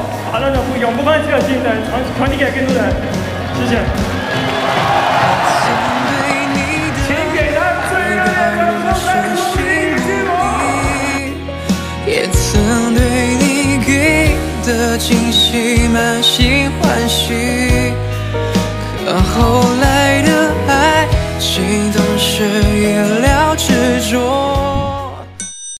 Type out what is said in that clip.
把那种永不放弃的精神传递给更多人。谢谢。请给他最热烈的掌声，鼓励寂寞。 也曾对你给的惊喜满心欢喜。